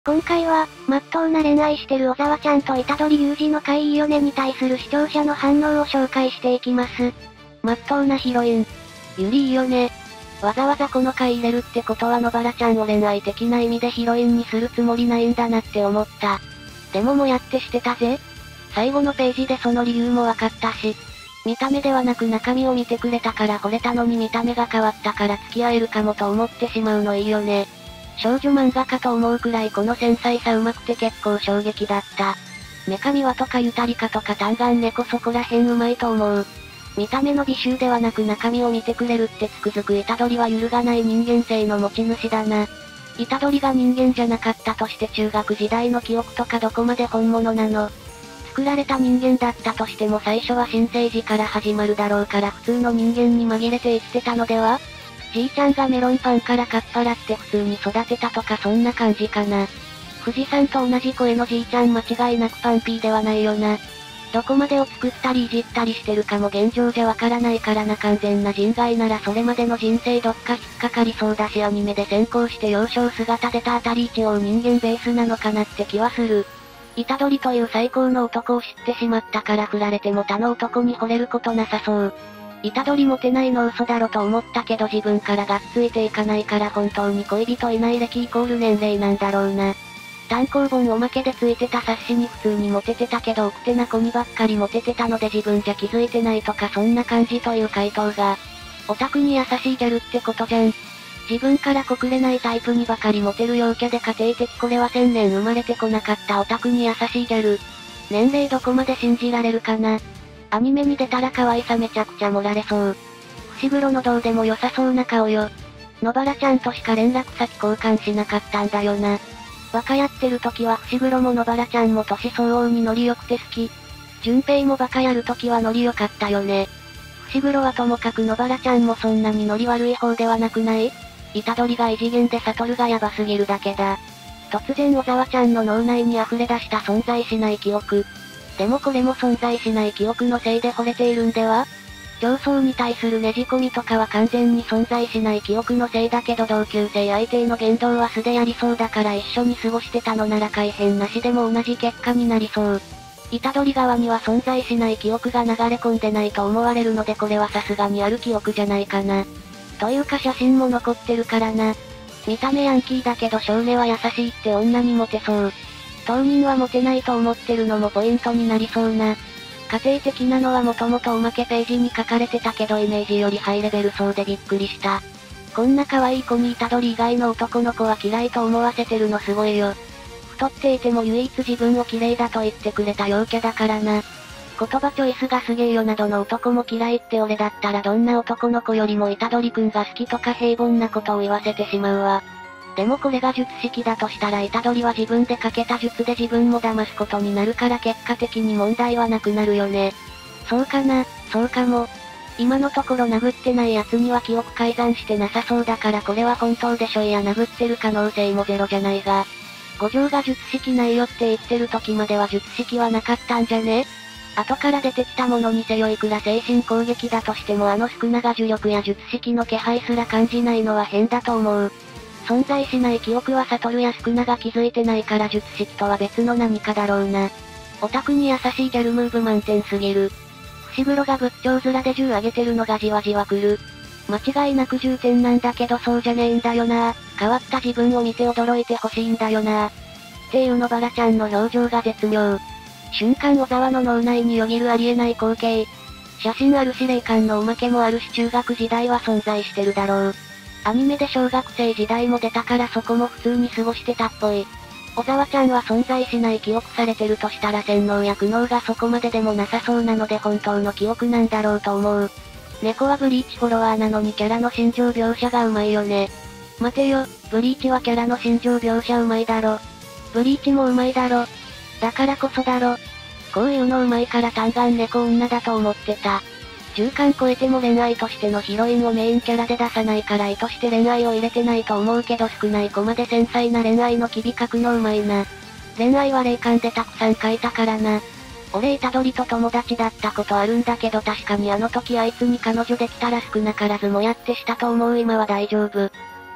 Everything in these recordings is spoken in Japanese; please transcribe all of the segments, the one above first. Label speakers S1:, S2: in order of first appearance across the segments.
S1: 今回は、真っ当な恋愛してる小沢ちゃんと虎杖裕二の怪異よねに対する視聴者の反応を紹介していきます。
S2: 真っ当なヒロイン。ゆりいいよね。わざわざこの回入れるってことは野原ちゃんを恋愛的な意味でヒロインにするつもりないんだなって思った。でももやってしてたぜ。最後のページでその理由もわかったし。見た目ではなく中身を見てくれたから惚れたのに見た目が変わったから付き合えるかもと思ってしまうのいいよね。少女漫画かと思うくらいこの繊細さ上手くて結構衝撃だった。メカミワとかユタリカとか単眼猫そこら辺上手いと思う。見た目の美醜ではなく中身を見てくれるってつくづく虎杖は揺るがない人間性の持ち主だな。虎杖が人間じゃなかったとして中学時代の記憶とかどこまで本物なの？作られた人間だったとしても最初は新生児から始まるだろうから普通の人間に紛れて生きてたのでは？じいちゃんがメロンパンからかっぱらって普通に育てたとかそんな感じかな。富士山と同じ声のじいちゃん間違いなくパンピーではないよな。どこまでを作ったりいじったりしてるかも現状じゃわからないからな。完全な人外ならそれまでの人生どっか引っかかりそうだしアニメで先行して幼少姿出たあたり一応人間ベースなのかなって気はする。虎杖という最高の男を知ってしまったから振られても他の男に惚れることなさそう。虎杖モテないの嘘だろと思ったけど自分からがっついていかないから本当に恋人いない歴イコール年齢なんだろうな。単行本おまけでついてた冊子に普通にモテてたけど奥手な子にばっかりモテてたので自分じゃ気づいてないとかそんな感じという回答が。オタクに優しいギャルってことじゃん。自分から告れないタイプにばかりモテる陽キャで家庭的これは1000年生まれてこなかったオタクに優しいギャル。年齢どこまで信じられるかな。アニメに出たら可愛さめちゃくちゃ盛られそう。伏黒のどうでも良さそうな顔よ。野原ちゃんとしか連絡先交換しなかったんだよな。バカやってる時は伏黒も野原ちゃんも年相応にノリ良くて好き。順平もバカやる時はノリ良かったよね。伏黒はともかく野原ちゃんもそんなにノリ悪い方ではなくない？虎杖が異次元で悟がヤバすぎるだけだ。突然小沢ちゃんの脳内に溢れ出した存在しない記憶。でもこれも存在しない記憶のせいで惚れているんでは？上層に対するねじ込みとかは完全に存在しない記憶のせいだけど同級生相手への言動は素でやりそうだから一緒に過ごしてたのなら改変なしでも同じ結果になりそう。虎杖側には存在しない記憶が流れ込んでないと思われるのでこれはさすがにある記憶じゃないかな。というか写真も残ってるからな。見た目ヤンキーだけど少年は優しいって女にモテそう。当人はモテないと思ってるのもポイントになりそうな。家庭的なのはもともとおまけページに書かれてたけどイメージよりハイレベルそうでびっくりした。こんな可愛い子に虎杖以外の男の子は嫌いと思わせてるのすごいよ。太っていても唯一自分を綺麗だと言ってくれた陽キャだからな。言葉チョイスがすげえよなどの男も嫌いって俺だったらどんな男の子よりも虎杖くんが好きとか平凡なことを言わせてしまうわ。でもこれが術式だとしたら虎杖は自分でかけた術で自分も騙すことになるから結果的に問題はなくなるよね。そうかな、そうかも。今のところ殴ってない奴には記憶改ざんしてなさそうだからこれは本当でしょ。いや殴ってる可能性もゼロじゃないが。五条が術式ないよって言ってる時までは術式はなかったんじゃね？後から出てきたものにせよいくら精神攻撃だとしてもあの宿儺が呪力や術式の気配すら感じないのは変だと思う。存在しない記憶は悟や宿儺が気づいてないから術式とは別の何かだろうな。オタクに優しいギャルムーブ満点すぎる。伏黒が仏頂面で10上げてるのがじわじわ来る。間違いなく10点なんだけどそうじゃねえんだよな。変わった自分を見て驚いてほしいんだよな。っていう野原ちゃんの表情が絶妙。瞬間小沢の脳内によぎるありえない光景。写真あるし霊感のおまけもあるし中学時代は存在してるだろう。アニメで小学生時代も出たからそこも普通に過ごしてたっぽい。小沢ちゃんは存在しない記憶されてるとしたら洗脳や苦悩がそこまででもなさそうなので本当の記憶なんだろうと思う。猫はブリーチフォロワーなのにキャラの心情描写がうまいよね。待てよ、ブリーチはキャラの心情描写うまいだろ。ブリーチもうまいだろ。だからこそだろ。こういうのうまいから単眼猫女だと思ってた。10巻超えても恋愛としてのヒロインをメインキャラで出さないから意図して恋愛を入れてないと思うけど少ないコマで繊細な恋愛の機微書くのうまいな。恋愛は霊感でたくさん書いたからな。俺虎杖と友達だったことあるんだけど確かにあの時あいつに彼女できたら少なからずもやってしたと思う。今は大丈夫。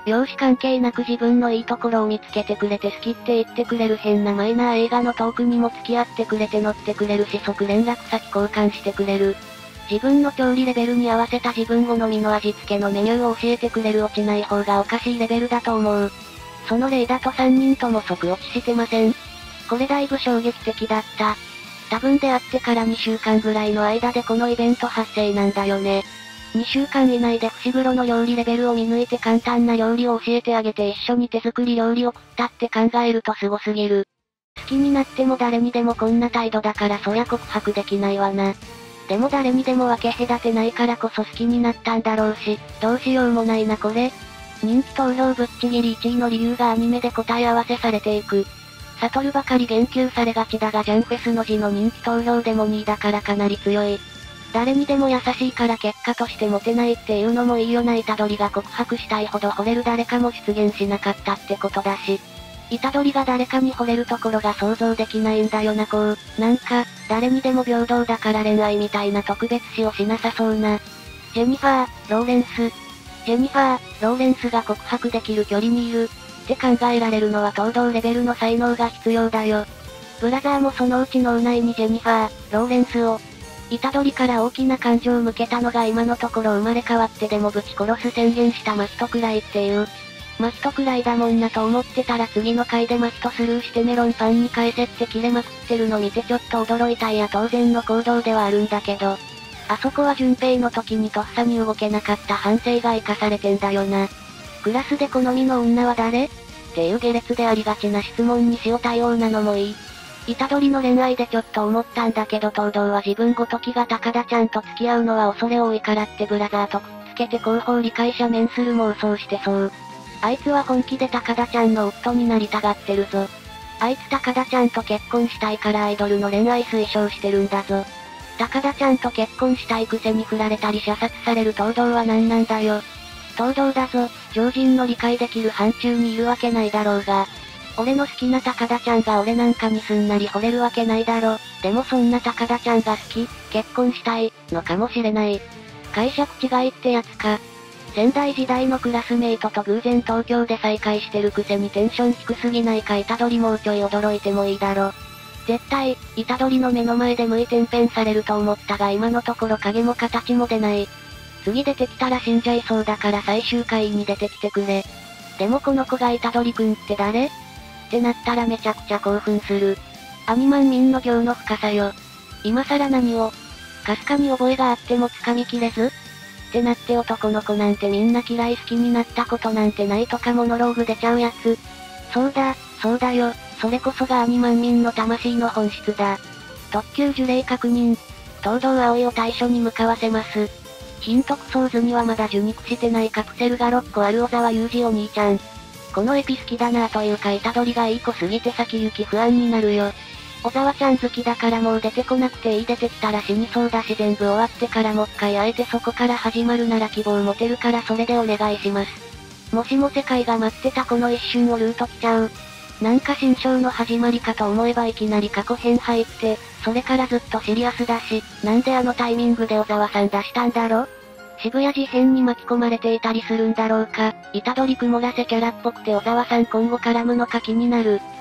S2: 容姿関係なく自分のいいところを見つけてくれて好きって言ってくれる変なマイナー映画のトークにも付き合ってくれて乗ってくれるし即連絡先交換してくれる。自分の調理レベルに合わせた自分好みの味付けのメニューを教えてくれる落ちない方がおかしいレベルだと思う。その例だと3人とも即落ちしてません？これだいぶ衝撃的だった。多分出会ってから2週間ぐらいの間でこのイベント発生なんだよね。2週間以内で伏黒の料理レベルを見抜いて簡単な料理を教えてあげて一緒に手作り料理を食ったって考えるとすごすぎる。好きになっても誰にでもこんな態度だからそりゃ告白できないわな。でも誰にでも分け隔てないからこそ好きになったんだろうし、どうしようもないなこれ。人気投票ぶっちぎり1位の理由がアニメで答え合わせされていく。悟ばかり言及されがちだがジャンフェスの字の人気投票でも2位だからかなり強い。誰にでも優しいから結果としてモテないっていうのもいいよな。虎杖が告白したいほど惚れる誰かも出現しなかったってことだし。虎杖が誰かに惚れるところが想像できないんだよななんか、誰にでも平等だから恋愛みたいな特別視をしなさそうな。ジェニファー、ローレンス。ジェニファー、ローレンスが告白できる距離にいる。って考えられるのは東堂レベルの才能が必要だよ。ブラザーもそのうち脳内にジェニファー、ローレンスを。虎杖から大きな感情を向けたのが今のところ生まれ変わってでもぶち殺す宣言したマストくらいっていう。マストくらいだもんなと思ってたら次の回でマストスルーしてメロンパンに返せって切れまくってるの見てちょっと驚いた。いや当然の行動ではあるんだけど。あそこは順平の時にとっさに動けなかった反省が生かされてんだよな。クラスで好みの女は誰？っていう下劣でありがちな質問に塩対応なのもいい。虎杖の恋愛でちょっと思ったんだけど東堂は自分ごときが高田ちゃんと付き合うのは恐れ多いからってブラザーとくっつけて後方理解者面する妄想してそう。あいつは本気で高田ちゃんの夫になりたがってるぞ。あいつ高田ちゃんと結婚したいからアイドルの恋愛推奨してるんだぞ。高田ちゃんと結婚したいくせに振られたり射殺される東堂は何なんだよ。東堂だぞ、常人の理解できる範疇にいるわけないだろうが。俺の好きな高田ちゃんが俺なんかにすんなり惚れるわけないだろ。でもそんな高田ちゃんが好き、結婚したい、のかもしれない。解釈違いってやつか。仙台時代のクラスメイトと偶然東京で再会してるくせにテンション低すぎないか。虎杖もうちょい驚いてもいいだろ。絶対、虎杖の目の前で無意転変されると思ったが今のところ影も形も出ない。次出てきたら死んじゃいそうだから最終回に出てきてくれ。でもこの子が虎杖くんって誰？ってなったらめちゃくちゃ興奮する。アニマン民の行の深さよ。今更何を？かすかに覚えがあっても掴みきれず？ってなって男の子なんてみんな嫌い好きになったことなんてないとかモノローグ出ちゃうやつ。そうだよ。それこそがアニマン民の魂の本質だ。特級呪霊確認。東堂葵を対処に向かわせます。ヒントクソーズにはまだ受肉してないカプセルが6個ある小沢裕二お兄ちゃん。このエピ好きだなぁというか虎杖がいい子すぎて先行き不安になるよ。小沢ちゃん好きだからもう出てこなくていい。出てきたら死にそうだし全部終わってからもっかい会えてそこから始まるなら希望持てるからそれでお願いします。もしも世界が待ってたこの一瞬をルート来ちゃう。なんか新章の始まりかと思えばいきなり過去編入って、それからずっとシリアスだし、なんであのタイミングで小沢さん出したんだろ？渋谷事変に巻き込まれていたりするんだろうか。虎杖曇らせキャラっぽくて小沢さん今後絡むのか気になる。